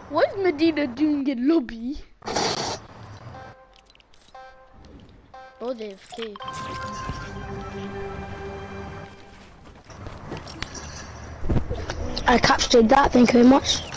What's Medina doing in lobby? Oh, they have K. I captured that, thank you very much.